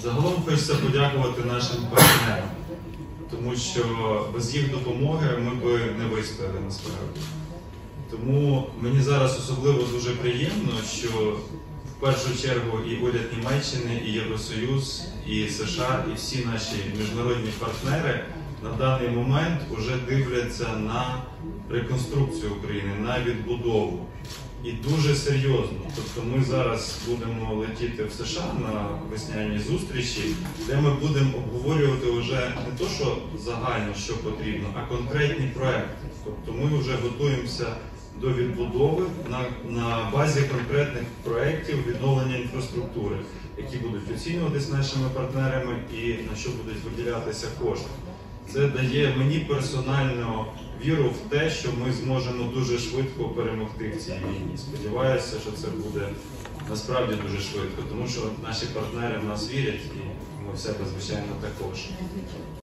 Загалом хочеться подякувати нашим партнерам, тому що без їх допомоги ми б не вистояли насправді. Тому мені зараз особливо дуже приємно, що в першу чергу і уряд Німеччини, і Євросоюз, і США, і всі наші міжнародні партнери на даний момент вже дивляться на реконструкцію України, на відбудову. І дуже серйозно. Тобто ми зараз будемо летіти в США на весняній зустрічі, де ми будемо обговорювати вже не то, що загально, що потрібно, а конкретні проекти. Тобто ми вже готуємося до відбудови на базі конкретних проєктів відновлення інфраструктури, які будуть оцінюватись нашими партнерами і на що будуть виділятися кошти. Це дає мені персонально віру в те, що ми зможемо дуже швидко перемогти в цій війні. Сподіваюся, що це буде насправді дуже швидко, тому що наші партнери в нас вірять і ми в себе, звичайно, також.